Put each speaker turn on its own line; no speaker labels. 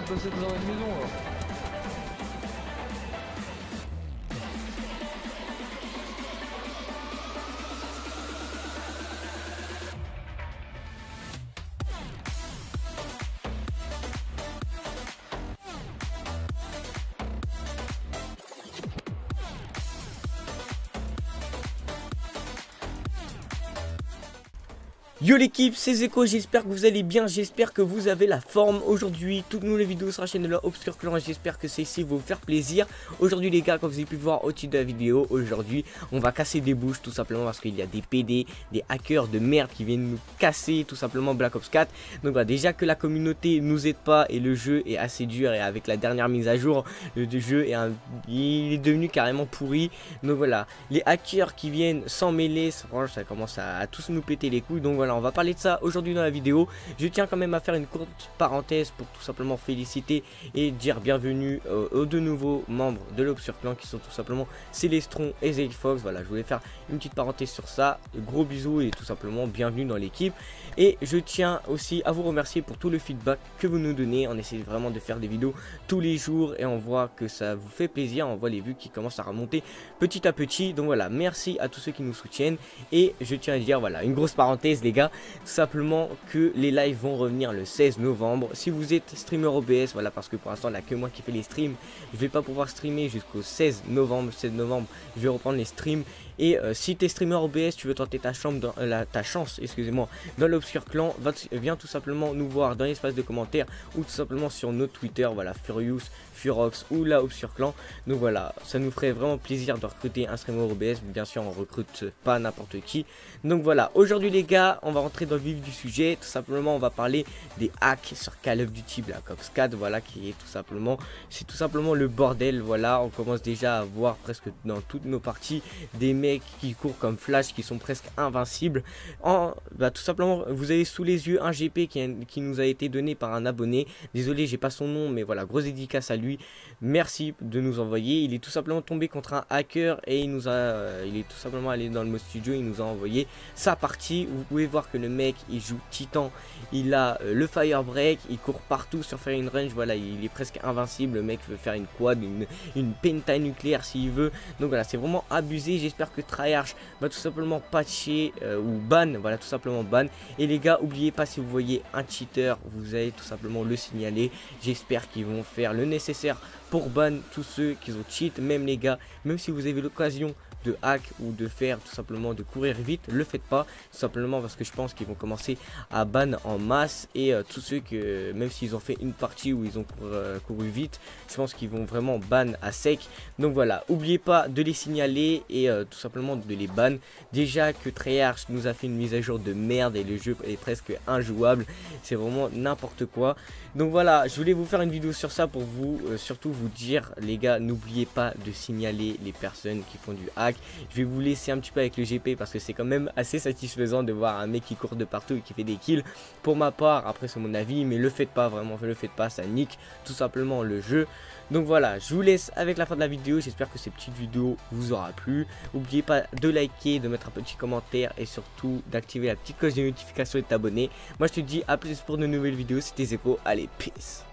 passer dans une maison là.
Yo l'équipe, c'est Zeko, j'espère que vous allez bien, j'espère que vous avez la forme. Aujourd'hui, toute nouvelle vidéo sur la chaîne de la Obscure Clan, j'espère que celle-ci va vous faire plaisir. Aujourd'hui les gars, comme vous avez pu voir au titre de la vidéo, aujourd'hui on va casser des bouches tout simplement parce qu'il y a des PD, des hackers de merde qui viennent nous casser tout simplement Black Ops 4. Donc voilà, déjà que la communauté nous aide pas et le jeu est assez dur et avec la dernière mise à jour, le jeu il est devenu carrément pourri. Donc voilà, les hackers qui viennent sans mêler, ça commence à tous nous péter les couilles. Donc voilà, on va parler de ça aujourd'hui dans la vidéo. Je tiens quand même à faire une courte parenthèse pour tout simplement féliciter et dire bienvenue aux deux nouveaux membres de l'Obscure Clan qui sont tout simplement Célestron et Zayfox. Voilà, je voulais faire une petite parenthèse sur ça. Gros bisous et tout simplement bienvenue dans l'équipe. Et je tiens aussi à vous remercier pour tout le feedback que vous nous donnez. On essaie vraiment de faire des vidéos tous les jours et on voit que ça vous fait plaisir. On voit les vues qui commencent à remonter petit à petit. Donc voilà, merci à tous ceux qui nous soutiennent. Et je tiens à dire, voilà, une grosse parenthèse les gars, tout simplement que les lives vont revenir le 16 novembre. Si vous êtes streamer OBS, voilà, parce que pour l'instant il n'y a que moi qui fais les streams, je vais pas pouvoir streamer jusqu'au 16 novembre. 16 novembre, je vais reprendre les streams. Et si tu es streamer OBS, tu veux tenter ta chance dans l'Obscure Clan, viens tout simplement nous voir dans l'espace de commentaires ou tout simplement sur notre Twitter, voilà, Furious, Furox ou la Obscure Clan. Donc voilà, ça nous ferait vraiment plaisir de recruter un streamer OBS. Bien sûr, on recrute pas n'importe qui. Donc voilà, aujourd'hui les gars, on va rentrer dans le vif du sujet. Tout simplement, on va parler des hacks sur Call of Duty Black Ops 4, voilà, qui est tout simplement, c'est tout simplement le bordel. Voilà, on commence déjà à voir presque dans toutes nos parties des mecs qui courent comme Flash, qui sont presque invincibles. Tout simplement, vous avez sous les yeux un GP qui nous a été donné par un abonné. Désolé, j'ai pas son nom, mais voilà, grosse dédicace à lui. Merci de nous envoyer. Il est tout simplement tombé contre un hacker et il est tout simplement allé dans le mode studio. Il nous a envoyé sa partie. Vous pouvez voir que le mec, il joue Titan. Il a le Fire Break. Il court partout sur Fire Range. Voilà, il est presque invincible. Le mec veut faire une quad, une penta nucléaire s'il veut. Donc voilà, c'est vraiment abusé. J'espère que Tryharch va tout simplement patcher ou ban, voilà, tout simplement ban. Et les gars, oubliez pas, si vous voyez un cheater, vous allez tout simplement le signaler. J'espère qu'ils vont faire le nécessaire pour ban tous ceux qui ont cheat. Même les gars, même si vous avez l'occasion de hack ou de faire tout simplement de courir vite, le faites pas, tout simplement parce que je pense qu'ils vont commencer à ban en masse. Et tous ceux que, même s'ils ont fait une partie où ils ont couru vite, je pense qu'ils vont vraiment ban à sec. Donc voilà, oubliez pas de les signaler et tout simplement de les ban. Déjà que Tryharch nous a fait une mise à jour de merde et le jeu est presque injouable, c'est vraiment n'importe quoi. Donc voilà, je voulais vous faire une vidéo sur ça pour vous surtout vous dire les gars, n'oubliez pas de signaler les personnes qui font du hack. Je vais vous laisser un petit peu avec le GP parce que c'est quand même assez satisfaisant de voir un mec qui court de partout et qui fait des kills. Pour ma part, après c'est mon avis, mais le faites pas, vraiment le faites pas, ça nique tout simplement le jeu. Donc voilà, je vous laisse avec la fin de la vidéo. J'espère que cette petite vidéo vous aura plu. N'oubliez pas de liker, de mettre un petit commentaire et surtout d'activer la petite cloche de notification et de t'abonner. Moi je te dis à plus pour de nouvelles vidéos. C'était Zeko, allez peace.